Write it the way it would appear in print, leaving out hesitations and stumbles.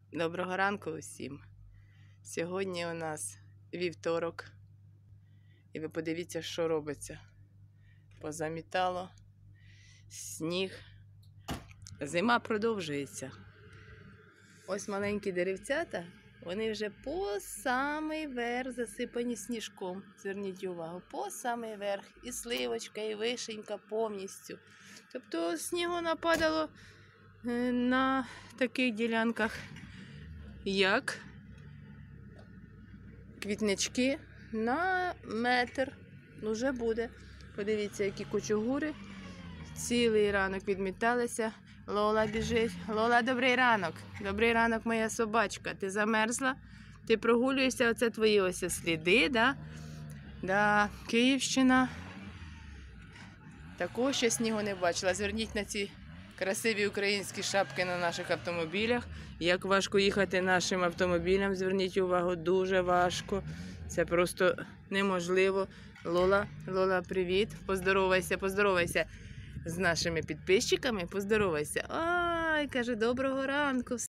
Доброго ранку усім. Сьогодні у нас вівторок. І ви подивіться, що робиться. Позамітало сніг. Зима продовжується. Ось маленькі деревцята, вони вже по самий верх засипані сніжком. Зверніть увагу, по самий верх. І сливочка, і вишенька повністю. Тобто снігу нападало на таких ділянках, як квітнички на метр. Вже буде. Подивіться, які кучугури. Цілий ранок відміталися. Лола біжить. Лола, добрий ранок. Добрий ранок, моя собачка. Ти замерзла? Ти прогулюєшся? Оце твої ось сліди, да? Да, Київщина. Такого ще снігу не бачила. Зверніть на ці красиві українські шапки на наших автомобілях. Як важко їхати нашим автомобілям, зверніть увагу, дуже важко. Це просто неможливо. Лола, привіт. Поздоровайся з нашими підписчиками. Поздоровайся. Ай, каже, доброго ранку.